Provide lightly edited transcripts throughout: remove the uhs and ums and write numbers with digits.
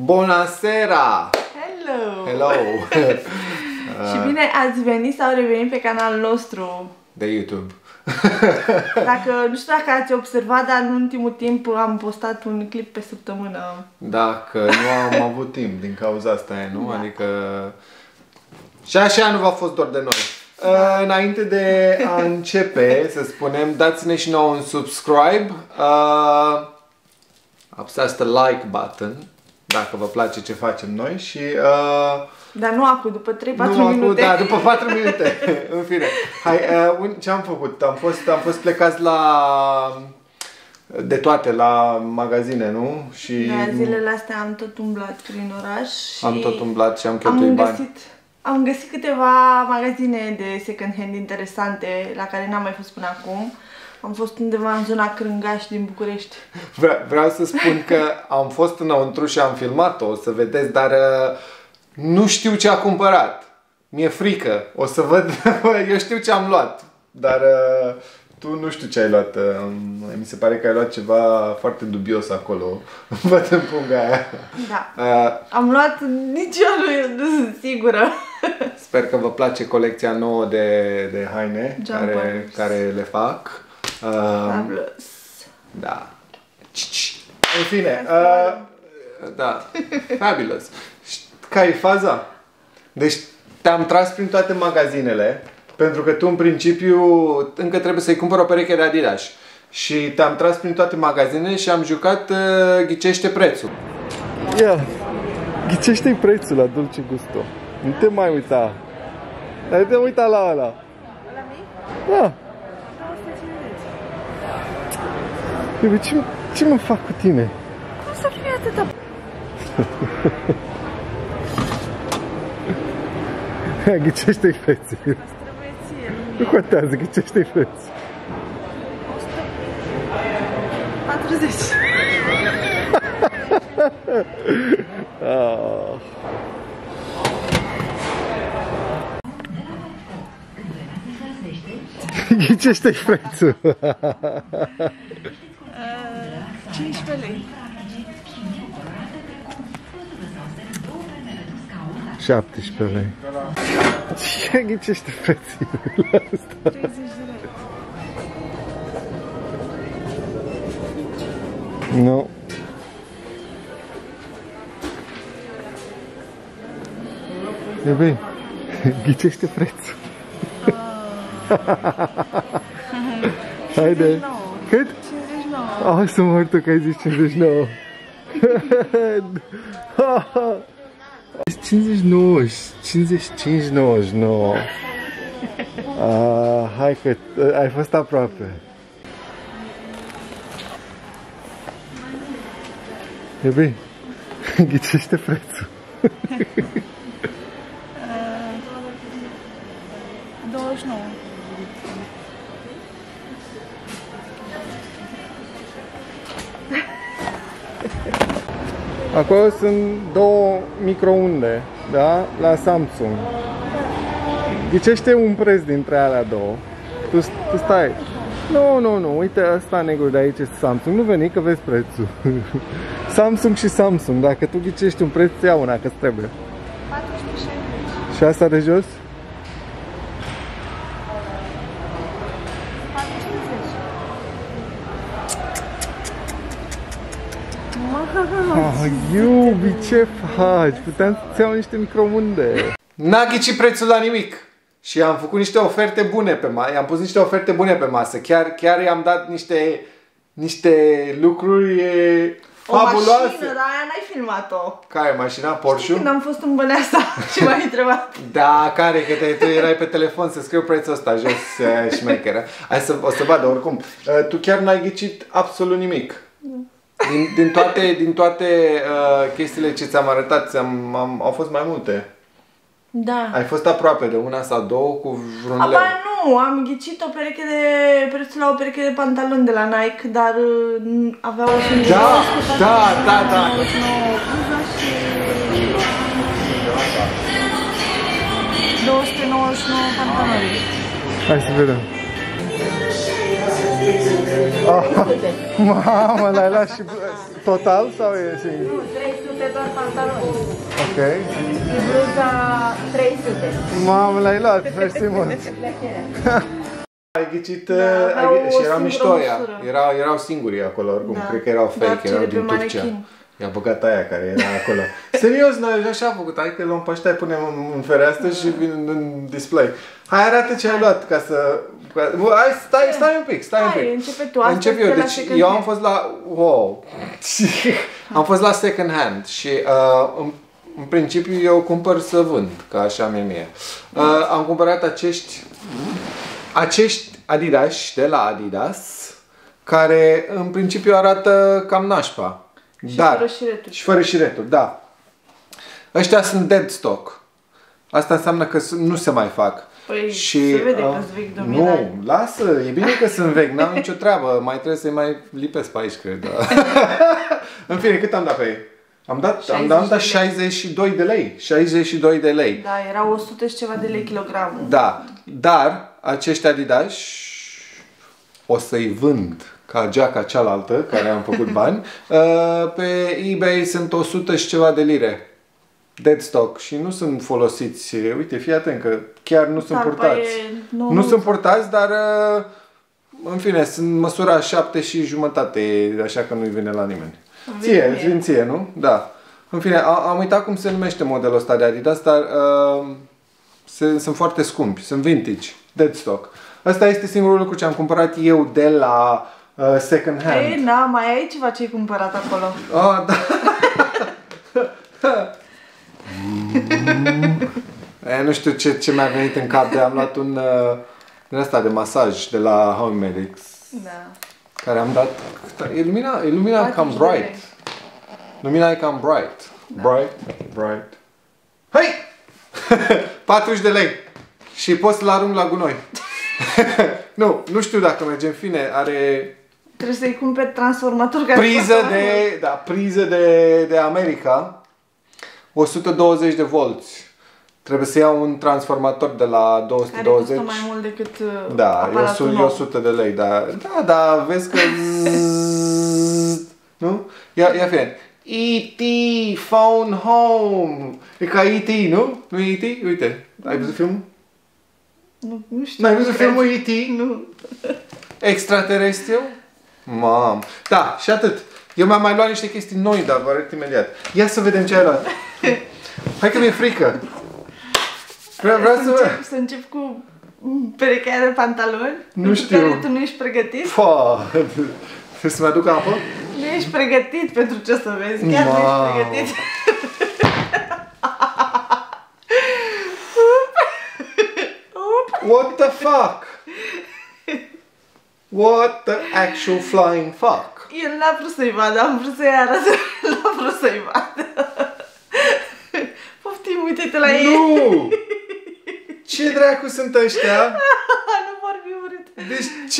Bunăseara! Hello! Hello! Și bine ați venit sau revenit pe canalul nostru de YouTube. Nu știu dacă ați observat, dar în ultimul timp am postat un clip pe săptămână. Dacă nu am avut timp din cauza asta, nu? Da. Adică... Și așa nu v-a fost doar de noi. Înainte de a începe, să spunem, dați-ne și nouă un subscribe. Apăsați pe like button dacă vă place ce facem noi și... Dar nu acum, după 3-4 minute. Da, după 4 minute. În fine. Hai, ce am făcut? Am fost plecați de toate la magazine, nu? Și da, zilele astea am tot umblat prin oraș și am tot umblat și am cheltuit bani. Am găsit câteva magazine de second hand interesante la care n-am mai fost până acum. Am fost undeva în zona Crângaș din București. Vreau să spun că am fost înăuntru și am filmat-o, o să vedeți, dar nu știu ce a cumpărat. Mi-e frică. O să văd. Eu știu ce am luat, dar tu nu știu ce ai luat. Mi se pare că ai luat ceva foarte dubios acolo. Văd în punga aia. Da. Am luat nici eu nu sunt sigură. Sper că vă place colecția nouă de haine care le fac. Fabulous. Da. În fine. Da. Fabulous. Care e faza? Deci te-am tras prin toate magazinele, pentru că tu în principiu încă trebuie să-i cumpăr o pereche de Adidas. Și te-am tras prin toate magazinele și am jucat ghicește prețul. Ia, ghicește-i prețul la Dolce Gusto. Nu te mai uita. Dar te uita la ăla. La mic? Da. Ce mă fac cu tine? Cum să fie atâta? Ghicește-i prețul. Nu contează, ghicește-i prețul. 140. Ghicește-i prețul. 15 lei. 17 lei. Ce ghicește prețul la asta? 30 de lei. Nu. E bine. Ghicește prețul. Haide. 59. Cât? 59. Hai să mor tu că ai zis 59. 59, 55, 99. Hai că ai fost aproape. E bine. Ghicește prețul. 29. Acolo sunt două microunde, da? La Samsung. Ghicește un preț dintre alea două. Tu stai. Nu, uite ăsta negru de aici este Samsung. Nu veni că vezi prețul. Samsung și Samsung. Dacă tu ghicești un preț, ia una, că-ți trebuie. 460. Și asta de jos? 460. Iubi, ce faci? Puteam să-ți iau niște microunde. N-a ghicit prețul la nimic. Și am făcut niște oferte bune pe masă. I-am pus niște oferte bune pe masă. Chiar i-am dat niște lucruri fabuloase. O mașină, dar aia n-ai filmat-o. Care mașina? Porsche? Când am fost în Băneasa și m-ai întrebat. Da, care? Că tu erai pe telefon să scriu prețul ăsta jos, șmecheră. O să vadă oricum. Tu chiar n-ai ghicit absolut nimic. Din toate chestiile ce ți-am arătat, au fost mai multe. Da. Ai fost aproape de una sau două cu vreun leu. Aba nu, am ghicit prețul la o pereche de pantaloni de la Nike, dar avea o singură. Da. Și 299 pantaloni. Hai să vedem. 300. Mamă, l-ai luat și total sau e singur? Nu, 300 doar pantaloni. Ok. Și bluza 300. Mamă, l-ai luat, mersi mult. Ai ghicit, și era mișto ea. Erau singuri acolo, oricum, cred că erau fake, erau din Turcia. I-a băgat aia care era acolo. Serios, noi așa a făcut, hai că luăm pe ăștia, punem în fereastră și vin în display. Hai, arată ce ai luat ca să... Hai, stai un pic, stai un pic. Începe tu, asta încep eu, deci eu am fost la... Wow! Am fost la second hand și în principiu eu cumpăr să vând, ca așa mie. Am cumpărat acești Adidas de la Adidas, care în principiu arată cam nașpa. Și fără șireturi. Și fără șireturi, da. Ăștia sunt dead stock. Asta înseamnă că nu se mai fac. Păi și, se vede că-s vechi dominat. Nu, lasă, e bine că sunt vechi, n-am nicio treabă. Mai trebuie să-i mai lipesc pe aici, cred. În fine, cât am dat pe ei? Am dat 62 de lei. 62 de lei. Da, erau 100 și ceva de lei kilogramul. Da, dar acești Adidas o să-i vând ca geaca cealaltă, care am făcut bani, pe eBay sunt 100 și ceva de lire. Dead stock și nu sunt folosiți. Uite, fii atent că chiar nu sunt purtați. Nu sunt purtați, dar în fine, sunt măsura 7 și jumătate, așa că nu-i vine la nimeni. Ție, nu? Da. În fine, am uitat cum se numește modelul ăsta de Adidas, dar sunt foarte scumpi, sunt vintage, dead stock. Asta este singurul lucru ce am cumpărat eu de la second hand. Ei, na, mai ai ceva ce ai cumpărat acolo? Oh, da. Nu știu ce mi-a venit în cap, am luat un din ăsta de masaj de la Home Medics. Da. Care am dat. Ilumina cam bright. Lumina e cam bright. Da. Bright. Hei! 40 de lei. Și poți să-l arunc la gunoi. Nu știu dacă merge, în fine, are... Trebuie să-i cumperi transformator care priză de America. 120 de volți. Trebuie să iau un transformator de la 220. Care costă mai mult decât da, e 100 de lei, da, vezi că... nu? Ia fie. E.T. Phone Home. E ca E.T., nu? Nu e E.T.? Uite, ai văzut filmul? Nu știu. N-ai văzut filmul E.T.? Nu. Extraterestriu? Mam. Da, și atât. Eu mi-am mai luat niște chestii noi, dar vă arăt imediat. Ia să vedem ce ai luat. Hai că mi-e frică. Vreau să încep cu perechea de pantaloni. Nu știu. Care tu nu ești pregătit? Trebuie să-mi aduc apă? Nu ești pregătit pentru ce să vezi. Chiar nu ești pregătit. What the fuck? What the actual flying fuck? El n-a vrut să-i vadă, am vrut să-i arăt. N-a vrut să-i vadă. Poftim, uite-te la ei. Nu! Ce dracu sunt ăștia? Nu vorbi urât. Deci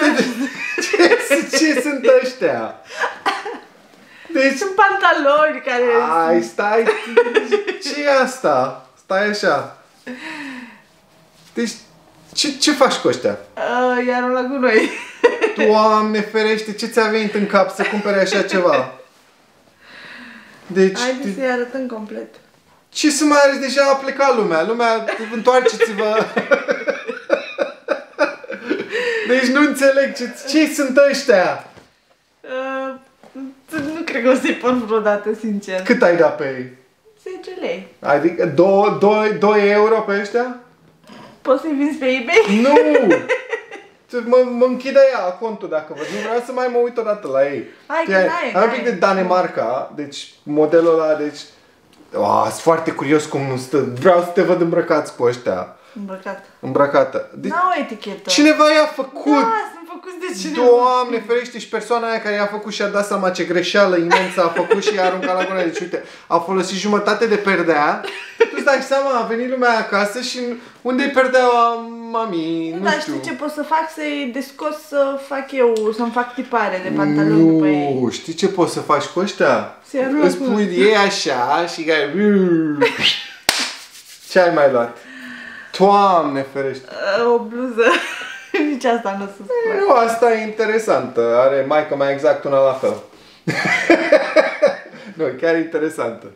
ce sunt ăștia? Deci... Sunt pantaloni care... Stai, ce e asta? Stai așa. Deci, ce faci cu ăștia? Iar la gunoi. Doamne ferește, ce ți-a venit în cap să cumpere așa ceva? Deci... Haideți să-i arătăm complet. Ce să mai arăți? Deja a plecat lumea, întoarceți-vă! Deci nu înțeleg, ce sunt ăștia? Nu cred că o să-i pun vreodată, sincer. Cât ai dat pe ei? 10 lei. Adică 2 euro pe ăștia? Poți să-i vinzi pe eBay? Nu! Mă închide ea contul dacă văd. Nu vreau să mai mă uit odată la ei. Am un pic de Danemarca, deci modelul ăla, deci... Sunt foarte curios cum nu stă. Vreau să te văd îmbrăcați cu ăștia. Îmbrăcată. Deci, n-au o etichetă. Cineva i-a făcut. Da, sunt făcuți de cineva. Doamne ferește, și persoana aia care i-a făcut și-a dat seama ce greșeală imensă a făcut și i-a aruncat la gunoi. Deci uite, a folosit jumătate de perdea. Tu îți dai seama, a venit lumea acasă și unde-i perdeaua mami? Nu știu. Știi ce pot să fac? Să-i descos să fac eu, să-mi fac tipare de pantaloni după ei. Nu, știi ce poți să faci cu ăștia? Îți pui ei așa și care... Ce ai mai luat? Doamne ferește! O bluză. Nici Nici asta nu o să spun. Nu, asta e interesantă. Are maica mea exact una la fel. Nu, chiar interesantă.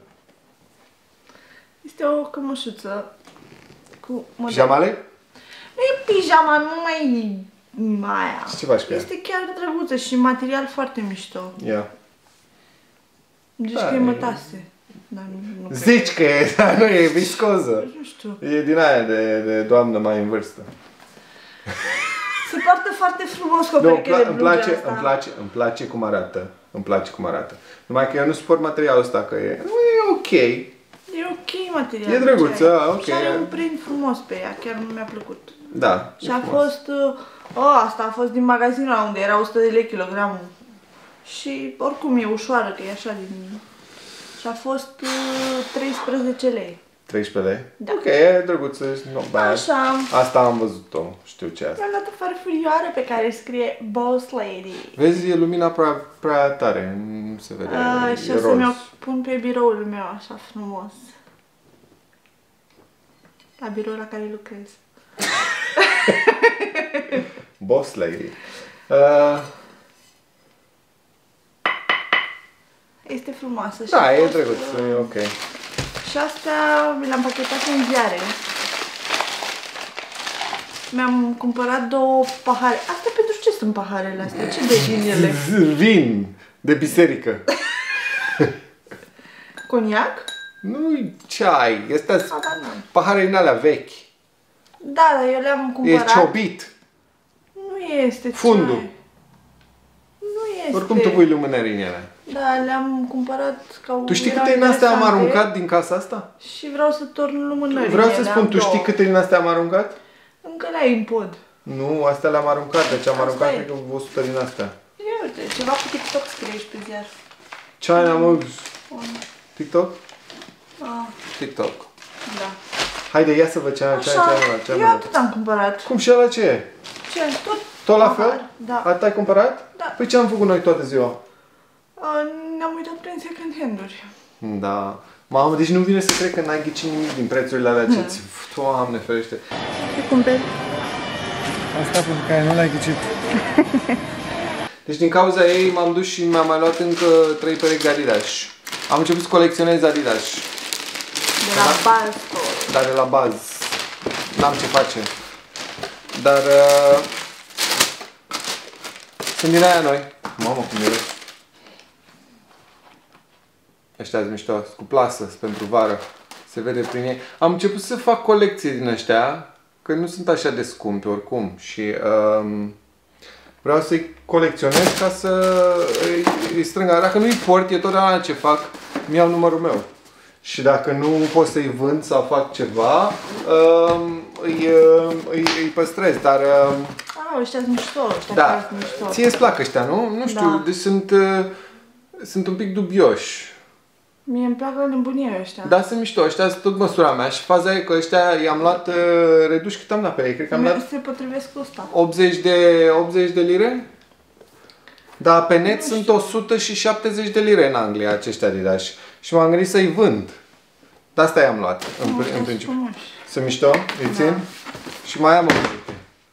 Este o cămășuță cu model. Pijamale? Nu e pijama, nu mai e aia. Și ce faci cu ea? Este chiar drăguță și material foarte mișto. Ia. Zici Da, că e e- mătase. Dar nu cred. Zici că e, dar nu e viscoză. Nu știu. E din aia de doamnă mai în vârstă. Se poartă foarte frumos cu Nu, perechele îmi blugea place, asta. îmi place cum arată. Îmi place cum arată. Numai că eu nu suport materialul ăsta, că e... Nu e ok. E ok material. E drăguță, ok. Și are un print frumos pe ea, chiar mi-a plăcut. Da. Și a fost, asta a fost din magazinul ăla unde era 100 de lei kilogramul. Și oricum e ușoară, că e așa din... Și a fost 13 lei. 13 lei? Da. Ok, e drăguță, not bad. Așa. Asta am văzut-o, știu ce e asta. Mi-am luat o farfurioară pe care scrie Boss Lady. Vezi, e lumina prea tare, nu se vede, Și e o să roz. mi-o pun pe biroul meu așa frumos. La biroul la care lucrez. Boss lady. Este frumoasă. Și Da, a e fost, drăguț, e ok. Și astea mi le-am pachetat în ziare. Mi-am cumpărat 2 pahare. Astea pentru ce sunt paharele astea? Ce de din ele? Vin de biserică. Coniac? Nu-i ceai, astea A, sunt da, nu. pahare din alea vechi. Da, dar eu le-am E cumpărat. ciobit. Nu este Fundul. ceai. Nu este. Oricum tu pui lumânări în ele. Da, le-am cumpărat ca Tu știi erau câte din astea am interesante aruncat din casa asta? Și vreau să torn lumânări. Vreau în să ele, spun, am tu știi două. câte din astea am aruncat? Încă le-ai în pod. Nu, astea le-am aruncat, deci am Asta aruncat e. cred că 100 din astea. Ia uite, ceva cu TikTok scrie aici pe ziar. China Mugs. TikTok? Ah, TikTok. da. Haide, ia să văd ce am Așa, ce am eu atât am cumpărat. Cum și ăla ce e? Ce? Tot la pahar, fel? Da. Atât ai cumpărat? Da. Păi ce am făcut noi toată ziua? Ne-am uitat prin second hand-uri. Da. Mamă, deci nu vine să cred că n-ai ghicit nimic din prețurile alea ce-ți... Doamne ferește. Ce cumperi? Asta pentru care nu l-ai ghicit. Deci din cauza ei m-am dus și mi-am mai luat încă 3 perechi de Adidas. Am început să colecționez Adidas. De la Balsto. Dar de la bază. N-am ce face. Dar... sunt din aia noi. Mamă, cum miros. Ăștia-s mișto, cu plasă, pentru vară. Se vede prin ei. Am început să fac colecție din ăștia, că nu sunt așa de scumpi oricum. Și vreau să-i colecționez ca să îi strâng. Dacă nu-i port, e totdeauna ce fac, îmi iau numărul meu. Și dacă nu pot să-i vând sau fac ceva, îi păstrez. Dar Ăștia sunt mișto, ăștia da, chiar sunt mișto. ție îți plac ăștia, nu? Nu știu, Da. deci sunt un pic dubioși. Mie îmi plac la nebunie ăștia. Da, sunt mișto, ăștia sunt tot măsura mea și faza e că ăștia i-am luat reduși, cât am dat pe ei? Cred că am dat Se potrivesc cu ăsta. 80 de lire? Da, pe net sunt 170 de lire în Anglia aceștia Adidas. Și m-am gândit să-i vând. De asta i-am luat, în principiu. Sunt mișto? Îi țin? Și mai am o uite.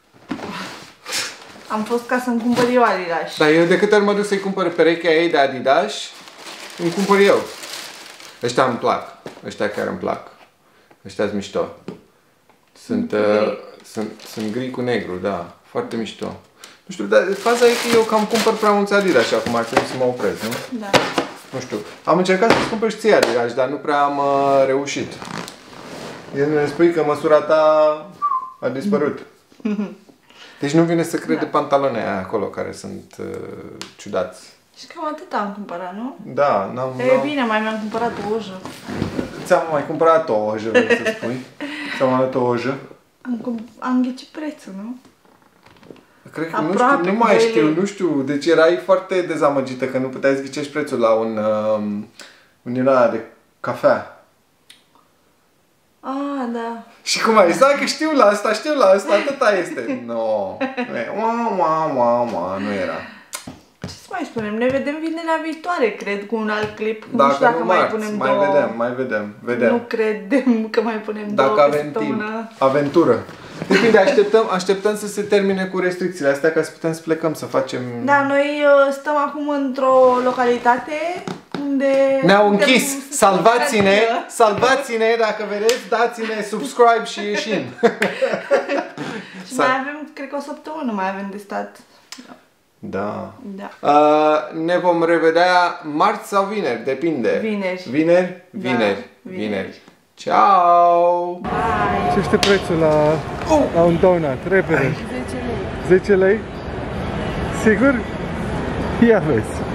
Am fost ca să-mi cumpăr eu Adidas. Dar eu de câte ori mă duc să-i cumpăr perechea ei de Adidas, îmi cumpăr eu. Ăștia îmi plac. Ăștia chiar îmi plac. Ăștia-s mișto. Sunt gri cu negru, da. Foarte mișto. Nu știu, dar faza e că eu cam cumpăr prea mulți Adidas și acum ar trebui să mă opresc, nu? Da. Nu știu. Am încercat să-ți cumpăr și ție Adidas, dar nu prea am reușit. Ne spui că măsura ta a dispărut. Deci nu vine să cred de pantaloni aia acolo care sunt ciudați. Și cam atât am cumpărat, nu? Da, n-am... E bine, mai mi-am cumpărat o ojă. Ți-am mai cumpărat o ojă, vrei să spui? Ți-am mai luat o ojă? Am ghicit prețul, nu? Cred că, Aproape, nu știu, nu mai cu știu, lei. nu știu. Deci erai foarte dezamăgită că nu puteai să ghicești prețul la un din ăla de cafea. Ah, da. Și cum ai zis, că știu la asta, atâta este. No. Nu era. Ce să mai spunem? Ne vedem vinerea viitoare, cred, cu un alt clip. Nu Dacă știu dacă nu mai marți, punem mai două. vedem. Nu credem că mai punem două Dacă pe avem timp. săptămână. Aventură. Depinde, așteptăm să se termine cu restricțiile astea ca să putem să plecăm, să facem... Da, noi stăm acum într-o localitate unde... Ne-au închis! Salvați-ne, dacă vedeți, dați-ne subscribe și ieșim! Și mai avem, cred că o săptămână mai avem de stat. Da. Da. Ne vom revedea marți sau vineri, depinde. Vineri. Vineri? Da, Vineri. vineri. Ciao! Bye! Ce este prețul la un donut? Repede. 10 lei. 10 lei? Sigur? Ia vezi.